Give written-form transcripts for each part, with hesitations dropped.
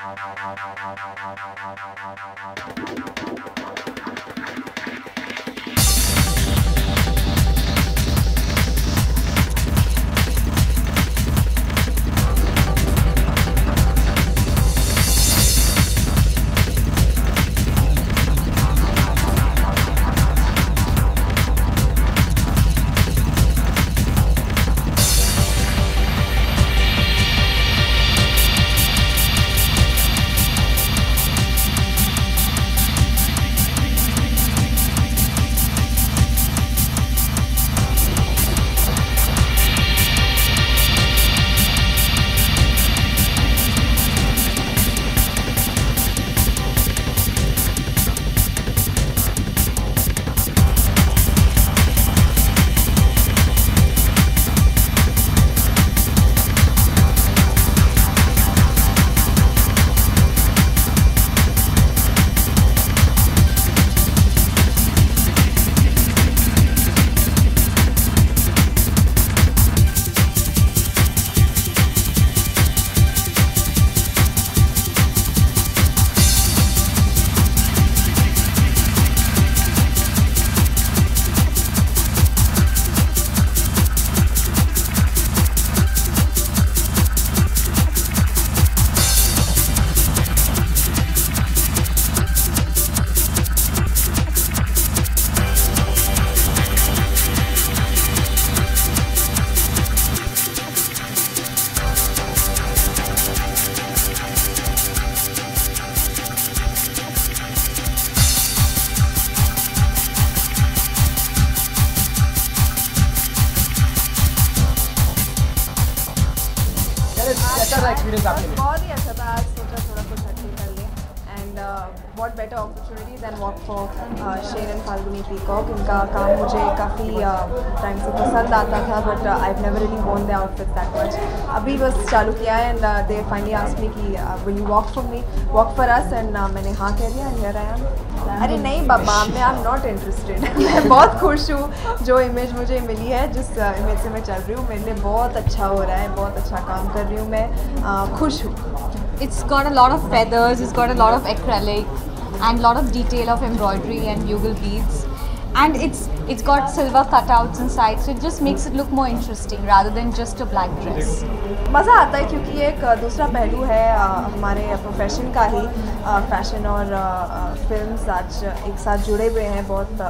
कैसा था एक्सपीरियंस आपके लिए? बहुत ही अच्छा था। आज सोचा थोड़ा कुछ हटके कर ले and what better opportunity than work for Shane and Falguni Peacock. इनका काम मुझे काफ़ी टाइम से पसंद आता था but I have never really worn the outfit that much. अभी बस चालू किया है and they finally asked me कि will you walk for us and मैंने हाँ कह दिया एंड हियर आई एम। अरे नहीं बाबा, मैं आई एम नॉट इंटरेस्टेड। मैं बहुत खुश हूँ जो इमेज मुझे मिली है, जिस इमेज से मैं चल रही हूँ। मेरे लिए बहुत अच्छा हो रहा है, बहुत अच्छा काम कर रही हूँ मैं, खुश हूँ। It's got a lot of feathers, it's got a lot of acrylic and lot of detail of embroidery and bugle beads, and it's got silver cutouts inside, so it just makes it look more interesting rather than just a black dress. मज़ा आता है क्योंकि एक दूसरा पहलू है हमारे profession का ही। फैशन और फिल्म्स आज एक साथ जुड़े हुए हैं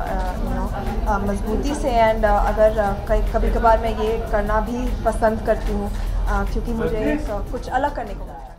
बहुत मजबूती से एंड अगर कभी कभार मैं ये करना भी पसंद करती हूँ क्योंकि मुझे कुछ अलग करने को मिलता है।